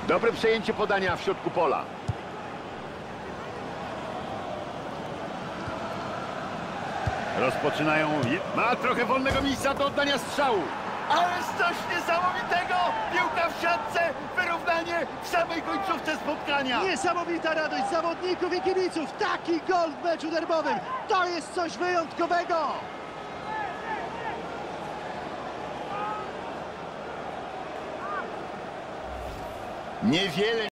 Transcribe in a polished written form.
Dobre przejęcie podania w środku pola. Rozpoczynają... Ma trochę wolnego miejsca do oddania strzału. Ależ coś niesamowitego! Piłka w siatce, wyrównanie w samej końcówce spotkania. Niesamowita radość zawodników i kibiców. Taki gol w meczu derbowym. To jest coś wyjątkowego. Niewiele